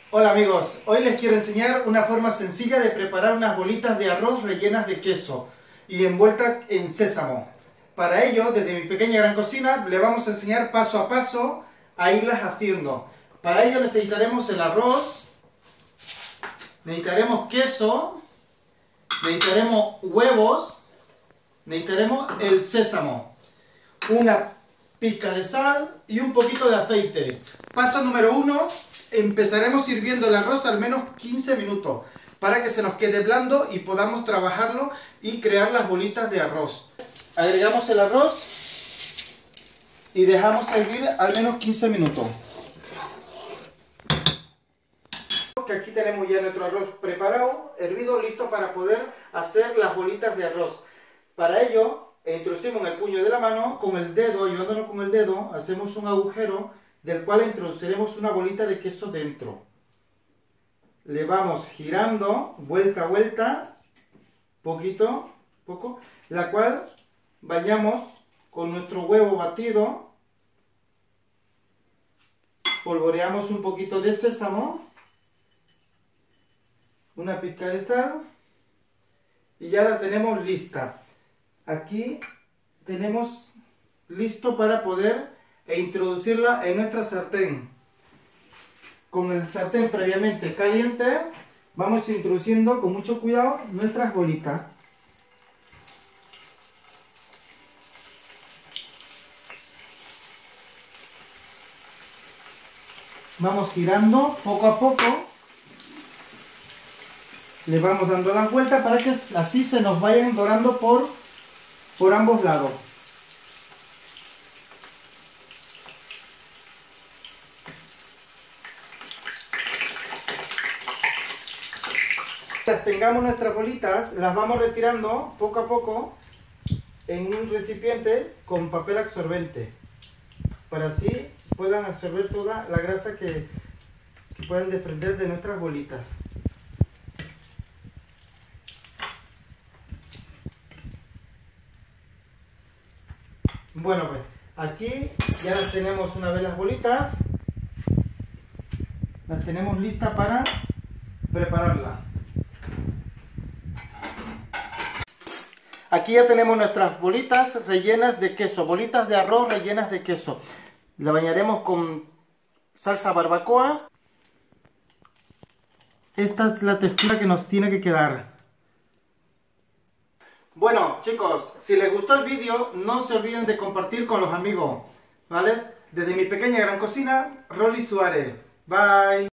Hola amigos, hoy les quiero enseñar una forma sencilla de preparar unas bolitas de arroz rellenas de queso y envueltas en sésamo. Para ello, desde mi pequeña gran cocina, le vamos a enseñar paso a paso a irlas haciendo. Para ello necesitaremos el arroz, necesitaremos queso, necesitaremos huevos, necesitaremos el sésamo, una pizca de sal y un poquito de aceite. Paso número 1. Empezaremos hirviendo el arroz al menos 15 minutos para que se nos quede blando y podamos trabajarlo y crear las bolitas de arroz. Agregamos el arroz y dejamos hervir al menos 15 minutos. Que aquí tenemos ya nuestro arroz preparado, hervido, listo para poder hacer las bolitas de arroz. Para ello, introducimos en el puño de la mano, con el dedo, ayudándonos con el dedo, hacemos un agujero del cual introduciremos una bolita de queso dentro. Le vamos girando, vuelta a vuelta, poco, la cual vayamos con nuestro huevo batido, polvoreamos un poquito de sésamo, una pizca de sal, y ya la tenemos lista. Aquí tenemos listo para poder introducirla en nuestra sartén. Con el sartén previamente caliente, vamos introduciendo con mucho cuidado nuestras bolitas. Vamos girando poco a poco, le vamos dando las vueltas para que así se nos vayan dorando por ambos lados. Tengamos nuestras bolitas, las vamos retirando poco a poco en un recipiente con papel absorbente para así puedan absorber toda la grasa que puedan desprender de nuestras bolitas. Bueno, pues aquí ya las tenemos. Una vez las bolitas, las tenemos listas para prepararlas. Aquí ya tenemos nuestras bolitas rellenas de queso, bolitas de arroz rellenas de queso. La bañaremos con salsa barbacoa. Esta es la textura que nos tiene que quedar. Bueno chicos, si les gustó el vídeo, no se olviden de compartir con los amigos, ¿vale? Desde mi pequeña gran cocina, Rolly Suárez. Bye.